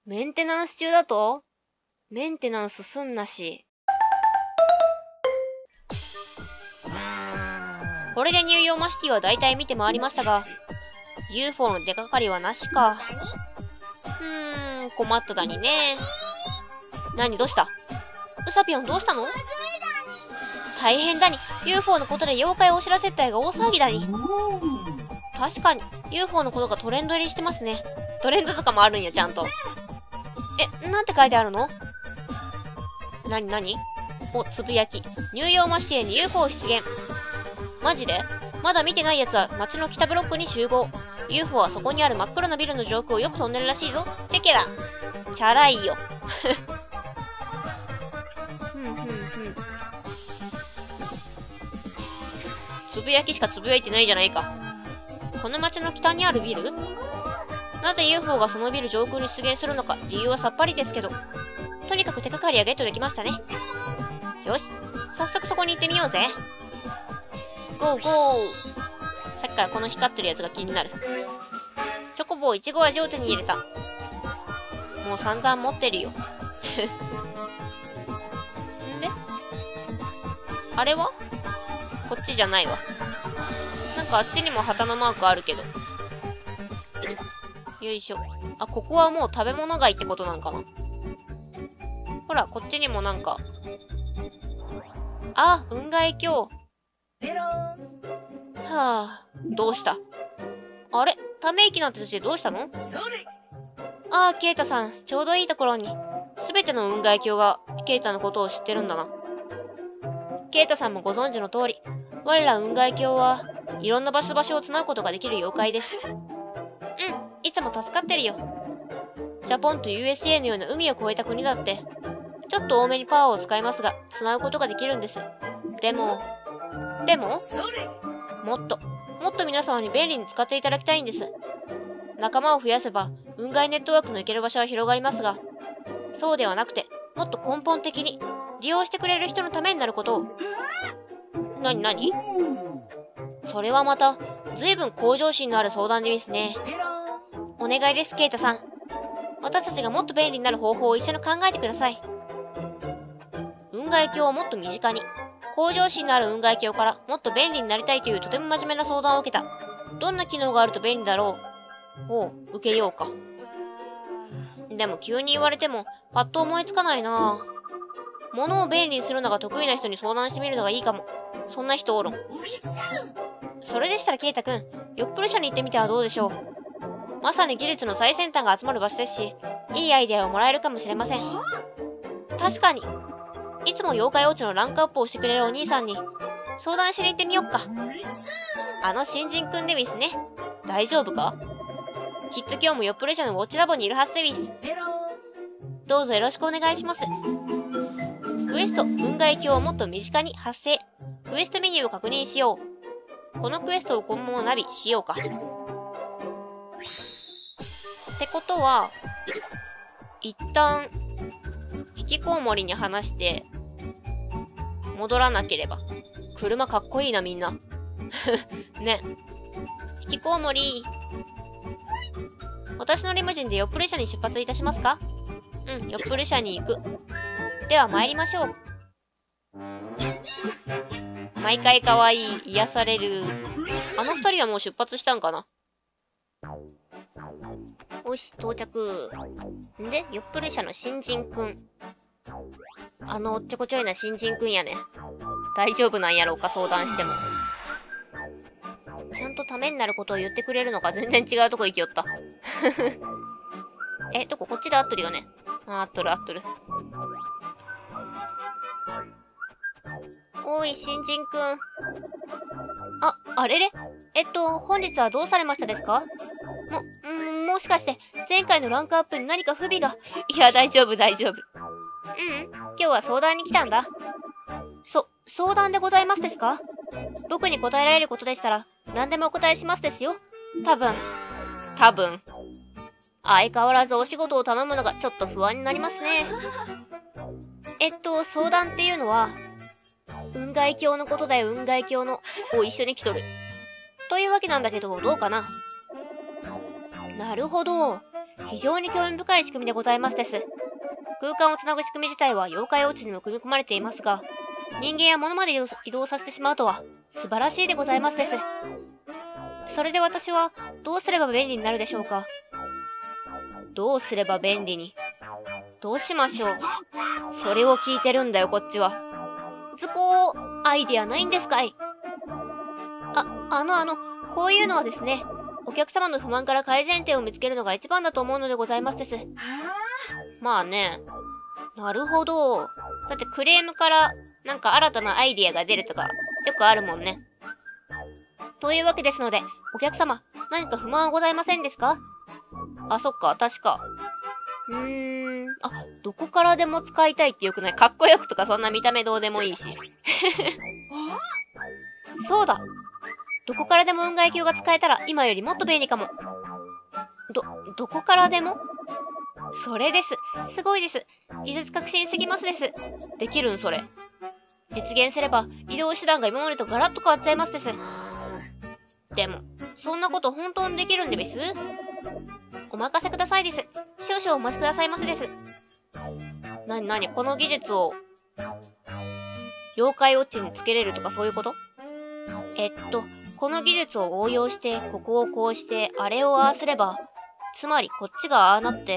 メンテナンス中だと？メンテナンスすんなし。これでニューヨーマシティは大体見て回りましたが、UFO の出かかりはなしか。困っただにね。何どうした？ウサピョンどうしたの？大変だに。UFO のことで妖怪お知らせ隊が大騒ぎだに。確かに、UFO のことがトレンド入りしてますね。トレンドとかもあるんや、ちゃんと。なんて書いてあるの？なにお、つぶやき。ニューヨーマシティに UFO 出現。マジで？まだ見てないやつは街の北ブロックに集合。UFO はそこにある真っ黒なビルの上空をよく飛んでるらしいぞ。チェケラ。チャラいよ。つぶやきしかつぶやいてないじゃないか。この街の北にあるビル？なぜ UFO がそのビル上空に出現するのか理由はさっぱりですけど。とにかく手がかりはゲットできましたね。よし、早速そこに行ってみようぜ。ゴーゴー。さっきからこの光ってるやつが気になる。チョコボーいちご味を手に入れた。もう散々持ってるよ。んで？あれは？こっちじゃないわ。なんかあっちにも旗のマークあるけど。よいしょ。あ、ここはもう食べ物街ってことなんかな。ほら、こっちにもなんか。あ、雲海峡。はあ、どうした？あれ？ため息なんて途中でどうしたの？ああ、ケイタさん、ちょうどいいところに。すべての雲海峡がケイタのことを知ってるんだな。ケイタさんもご存知の通り、我ら雲海峡はいろんな場所を繋ぐことができる妖怪です。いつも助かってるよ。ジャポンと USA のような海を越えた国だって、ちょっと多めにパワーを使いますが、繋ぐことができるんです。でも、もっと皆様に便利に使っていただきたいんです。仲間を増やせば、雲海ネットワークの行ける場所は広がりますが、そうではなくて、もっと根本的に、利用してくれる人のためになることを。なに？それはまた、随分向上心のある相談ですね。お願いです、ケイタさん。私たちがもっと便利になる方法を一緒に考えてください。雲海峡をもっと身近に。向上心のある雲海峡からもっと便利になりたいというとても真面目な相談を受けた。どんな機能があると便利だろう？受けようか。でも急に言われてもパッと思いつかないな。物を便利にするのが得意な人に相談してみるのがいいかも。そんな人おろん。それでしたらケイタくん、よっぽど社に行ってみてはどうでしょう。まさに技術の最先端が集まる場所ですし、いいアイデアをもらえるかもしれません。確かに。いつも妖怪ウォッチのランクアップをしてくれるお兄さんに相談しに行ってみよっか。あの新人くんでウィスね。大丈夫か？きっと今日もよっぽど社のウォッチラボにいるはずでウィス。どうぞよろしくお願いします。クエスト、雲海峡をもっと身近に発生。クエストメニューを確認しよう。このクエストを今後もナビしようか。ってことは、一旦、引きこもりに話して、戻らなければ。車かっこいいな、みんな。ね。引きこもり。私のリムジンでヨップル社に出発いたしますか？ヨップル社に行く。では参りましょう。毎回かわいい、癒される。あの二人はもう出発したんかな？おし、到着。んで、ヨップル社の新人くん。あのおっちょこちょいな新人くんやね。大丈夫なんやろうか、相談しても。ちゃんとためになることを言ってくれるのか、全然違うとこ行きよった。どこ？こっちで合っとるよね。合っとる。おい、新人くん。あれれ？本日はどうされましたですか？もしかして、前回のランクアップに何か不備が。いや、大丈夫。今日は相談に来たんだ。相談でございますですか？僕に答えられることでしたら、何でもお答えしますですよ。多分。相変わらずお仕事を頼むのがちょっと不安になりますね。相談っていうのは、雲海峡のことだよ、雲海峡の。一緒に来とる。というわけなんだけど、どうかな？なるほど。 非常に興味深い仕組みでございますです。空間をつなぐ仕組み自体は妖怪ウォッチにも組み込まれていますが、人間や物まで移動させてしまうとは素晴らしいでございますです。それで私はどうすれば便利になるでしょうか。どうすれば便利に。どうしましょう。それを聞いてるんだよ、こっちは。図工、アイディアないんですかい。こういうのはですね、お客様の不満から改善点を見つけるのが一番だと思うのでございますです。まあね。なるほど。だってクレームからなんか新たなアイディアが出るとかよくあるもんね。というわけですので、お客様、何か不満はございませんですか？あ、そっか、確か。どこからでも使いたいってよくない？かっこよくとかそんな見た目どうでもいいし。そうだ。どこからでも運外鏡が使えたら今よりもっと便利かも。どこからでも？それです。すごいです。技術革新すぎますです。できるんそれ。実現すれば移動手段が今までとガラッと変わっちゃいますです。でも、そんなこと本当にできるんでべす？お任せくださいです。少々お待ちくださいませです。この技術を妖怪ウォッチにつけれるとかそういうこと？この技術を応用して、ここをこうして、あれをああすれば、つまりこっちがああなって。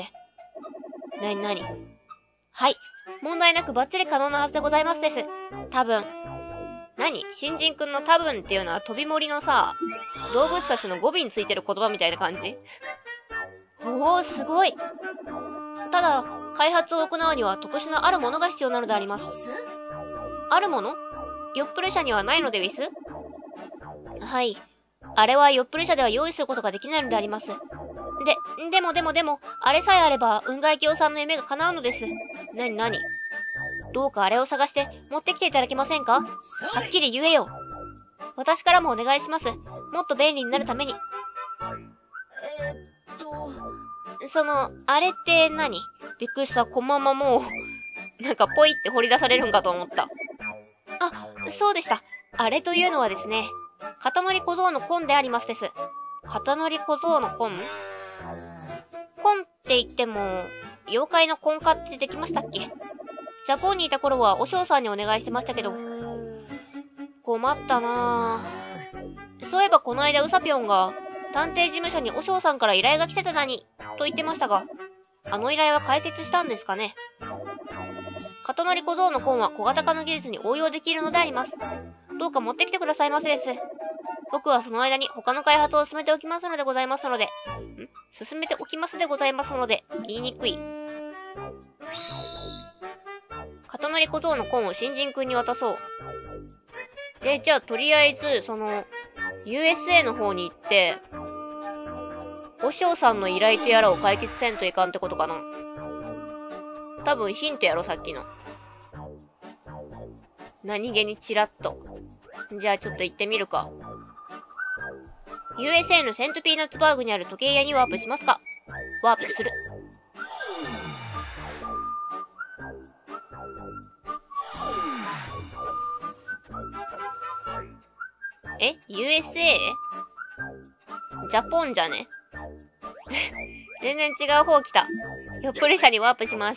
はい。問題なくバッチリ可能なはずでございますです。多分。新人くんの多分っていうのは飛び森のさ、動物たちの語尾についてる言葉みたいな感じ？おー、すごい。ただ、開発を行うには特殊なあるものが必要なのであります。あるもの？ヨップル社にはないのでウィス？はい。あれはヨップル社では用意することができないのであります。でも、あれさえあれば、運外鏡さんの夢が叶うのです。どうかあれを探して持ってきていただけませんか？はっきり言えよ。私からもお願いします。もっと便利になるために。あれって何？びっくりした。このままもう、なんかポイって掘り出されるんかと思った。そうでした。あれというのはですね、肩乗り小僧のコンでありますです。肩乗り小僧のコン？コンって言っても、妖怪のコン化ってできましたっけ？ジャポンにいた頃はお嬢さんにお願いしてましたけど。困ったなぁ。そういえばこの間ウサピョンが、探偵事務所にお嬢さんから依頼が来てたのに、と言ってましたが、あの依頼は解決したんですかね？肩乗り小僧のコンは小型化の技術に応用できるのであります。どうか持ってきてくださいませです。僕はその間に他の開発を進めておきますのでございますので。進めておきますでございますので、言いにくい。肩乗り小僧のコンを新人くんに渡そう。で、じゃあとりあえず、USA の方に行って、お嬢さんの依頼とやらを解決せんといかんってことかな。多分ヒントやろ、さっきの。何気にチラッと。じゃあちょっと行ってみるか。USA のセントピーナッツバーグにある時計屋にワープしますか？ワープする。USA？ ジャポンじゃね？全然違う方来た。ヨップル社にワープします。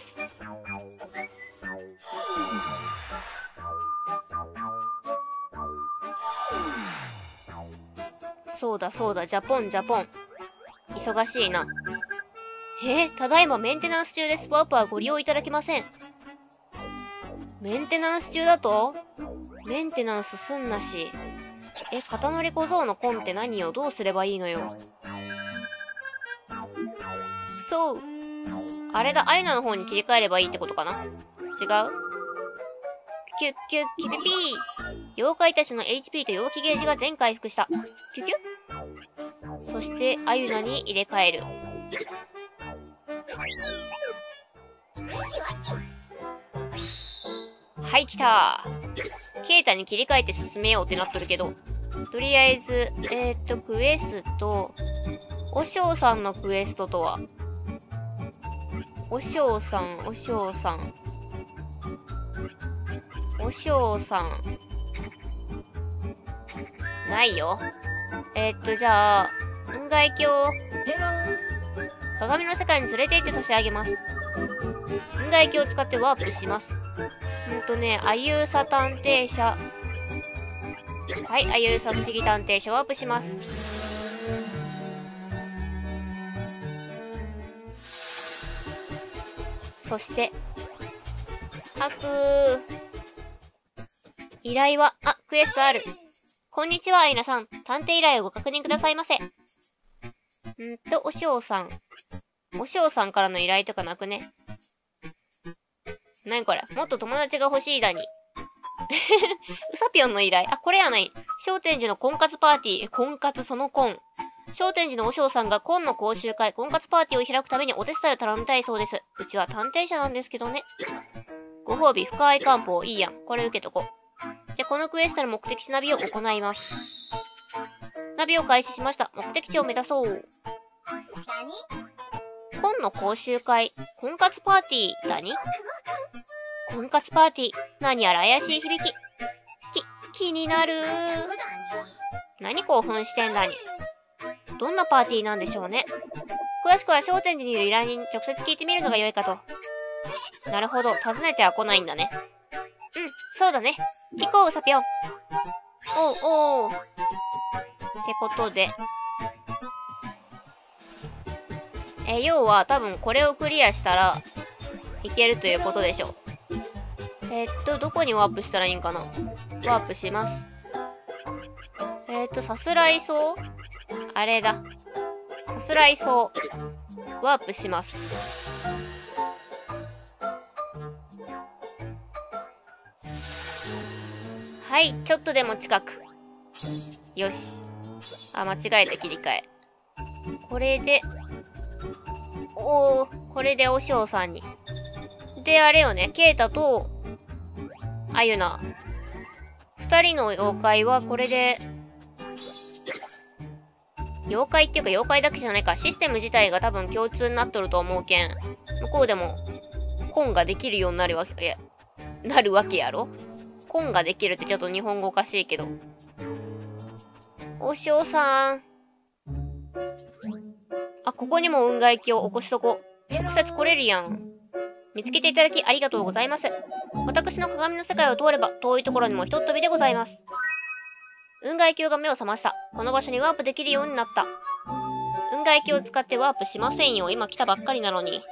そうだ、ジャポン。忙しいな。ただいまメンテナンス中です。ワープはご利用いただけません。メンテナンス中だと？メンテナンスすんなし。肩乗り小僧のコンって何よ？どうすればいいのよ。そう。あれだ、アイナの方に切り替えればいいってことかな？違う？キュピピー。妖怪たちの HP と陽気ゲージが全回復した。キュキュ。そして、アユナに入れ替える。はい、来た。ケイタに切り替えて進めようってなっとるけど。とりあえず、クエスト、お嬢さんのクエストとは、お嬢さん。ないよ。じゃあ、運外鏡。 鏡の世界に連れて行って差し上げます。運外機を使ってワープします。あゆうさ探偵社。はい、あゆうさ不思議探偵社ワープします。そして、依頼は、クエストある。こんにちは、アイナさん。探偵依頼をご確認くださいませ。おしょうさん。おしょうさんからの依頼とかなくね。なにこれ、もっと友達が欲しいだに。うさぴょんの依頼。これやない。商店寺の婚活パーティー。婚活その婚。商店寺のおしょうさんが婚の講習会、婚活パーティーを開くためにお手伝いを頼みたいそうです。うちは探偵者なんですけどね。ご褒美、深い漢方。いいやん。これ受けとこ。じゃ、このクエストの目的地ナビを行います。ナビを開始しました。目的地を目指そう。婚の講習会、婚活パーティーだに？婚活パーティー、何やら怪しい響き。気になるー。何興奮してんだに。どんなパーティーなんでしょうね。詳しくは商店寺にいる依頼人に直接聞いてみるのが良いかと。なるほど、訪ねては来ないんだね。そうだね。行こう、うさぴょん。おう。ってことで。要は多分これをクリアしたらいけるということでしょう。どこにワープしたらいいんかな。ワープします。さすらいそう？あれだ。さすらいそう。ワープします。はい、ちょっとでも近く。よし。間違えた切り替え。これで、これでおしょうさんに。で、あれよね、ケイタと、あゆな。二人の妖怪はこれで、妖怪っていうか妖怪だけじゃないか、システム自体が多分共通になっとると思うけん、向こうでも、コンができるようになるわけやろ。コンができるってちょっと日本語おかしいけど。おしょうさん。ここにも運外機を起こしとこ。直接来れるやん。見つけていただきありがとうございます。私の鏡の世界を通れば遠いところにもひとっ飛びでございます。運外機が目を覚ました。この場所にワープできるようになった。運外機を使ってワープしませんよ。今来たばっかりなのに。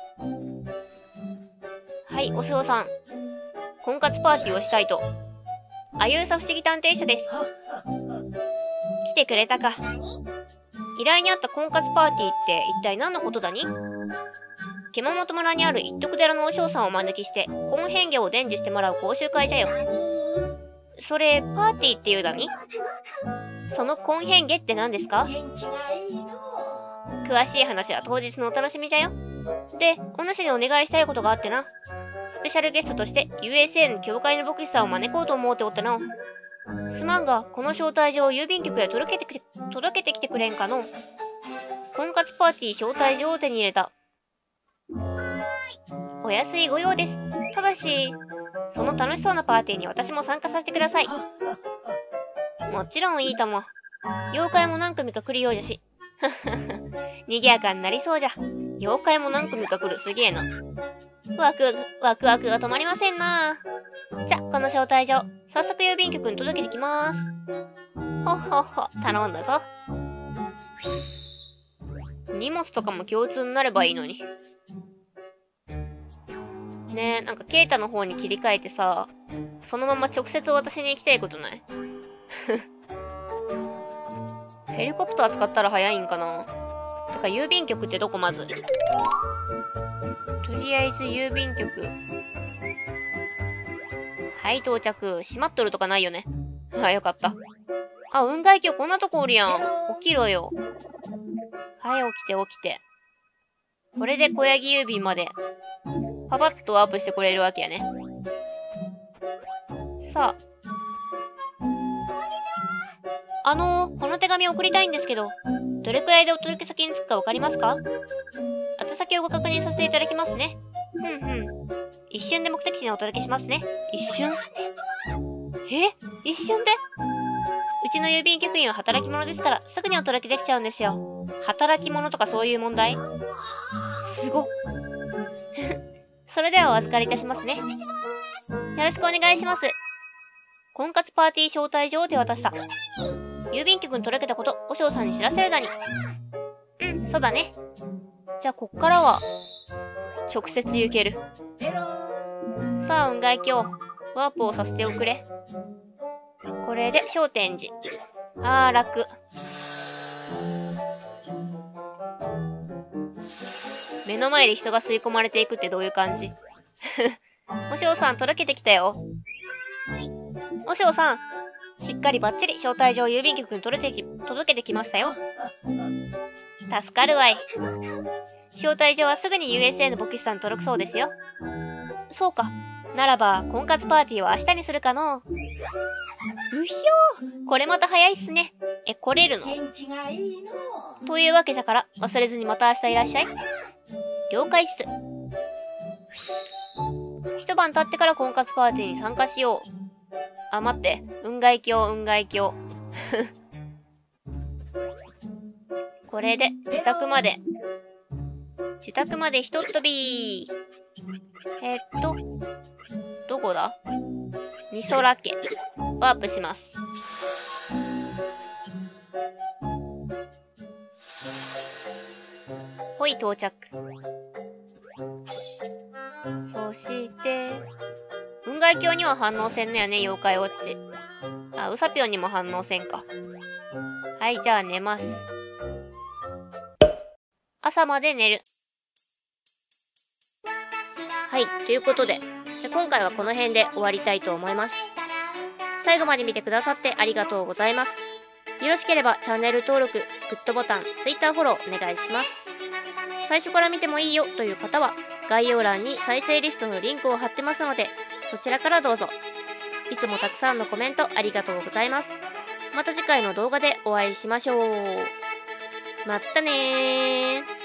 はい、おしょうさん。婚活パーティーをしたいと。あゆうさ不思議探偵社です。来てくれたか。依頼にあった婚活パーティーって一体何のことだに？獣本村にある一徳寺のお嬢さんをお招きして、婚変化を伝授してもらう講習会じゃよ。それ、パーティーって言うだに？その婚変化って何ですか？詳しい話は当日のお楽しみじゃよ。で、お主にお願いしたいことがあってな。スペシャルゲストとして USA の教会の牧師さんを招こうと思うておってな。すまんが、この招待状を郵便局へ届けてきてくれんかの。婚活パーティー招待状を手に入れた。お安いご用です。ただし、その楽しそうなパーティーに私も参加させてください。もちろんいいとも。妖怪も何組か来るようじゃし。賑やかになりそうじゃ。妖怪も何組か来る。すげえな。ワクワクが止まりませんな。じゃ、この招待状、早速郵便局に届けてきます。ほっほっほ、頼んだぞ。荷物とかも共通になればいいのに。ねえ、なんかケイタの方に切り替えてさ、そのまま直接私に行きたいことない？ヘリコプター使ったら早いんかな。てか郵便局ってどこまず？とりあえず郵便局。はい、到着。閉まっとるとかないよね。よかった。運外機こんなとこおるやん。起きろよ。はい、起きて。これで小ヤギ郵便まで、パパッとワープしてくれるわけやね。さあ。この手紙を送りたいんですけど、どれくらいでお届け先に着くかわかりますか？宛先をご確認させていただきますね。一瞬で目的地にお届けしますね。一瞬？一瞬で？ うちの郵便局員は働き者ですから、すぐにお届けできちゃうんですよ。働き者とかそういう問題？すごっ。それではお預かりいたしますね。よろしくお願いします。婚活パーティー招待状を手渡した。郵便局に届けたこと、和尚さんに知らせるだに。うん、そうだね。じゃあ、こっからは、直接行ける。さあ、雲外鏡、ワープをさせておくれ。これで、昇天寺。あー、楽。目の前で人が吸い込まれていくってどういう感じ？和尚さん、届けてきたよ。和尚さん、しっかりバッチリ招待状を郵便局に届けてきましたよ。助かるわい。招待状はすぐに USA の牧師さんに届くそうですよ。そうか。ならば、婚活パーティーは明日にするかの。うひょー、これまた早いっすね。来れるの？というわけじゃから、忘れずにまた明日いらっしゃい。了解っす。一晩経ってから婚活パーティーに参加しよう。あ、待って。雲外鏡。これで、自宅までひとっ飛び。どこだ？みそら家。ワープします。ほい、到着。そして、雲外鏡には反応せんのやね、妖怪ウォッチ。あ、うさぴょんにも反応せんか。はい、じゃあ寝ます。朝まで寝る。はい、ということで、じゃあ今回はこの辺で終わりたいと思います。最後まで見てくださってありがとうございます。よろしければチャンネル登録、グッドボタン、Twitter フォローお願いします。最初から見てもいいよという方は、概要欄に再生リストのリンクを貼ってますので、そちらからどうぞ。いつもたくさんのコメントありがとうございます。また次回の動画でお会いしましょう。まったねー。